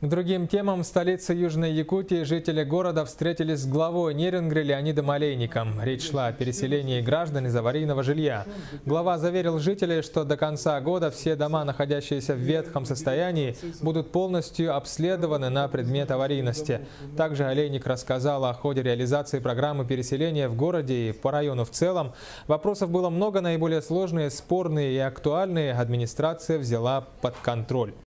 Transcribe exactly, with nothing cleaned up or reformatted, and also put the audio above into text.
К другим темам в столице Южной Якутии жители города встретились с главой Нерюнгри Леонидом Олейником. Речь шла о переселении граждан из аварийного жилья. Глава заверил жителей, что до конца года все дома, находящиеся в ветхом состоянии, будут полностью обследованы на предмет аварийности. Также Олейник рассказал о ходе реализации программы переселения в городе и по району в целом. Вопросов было много, наиболее сложные, спорные и актуальные администрация взяла под контроль.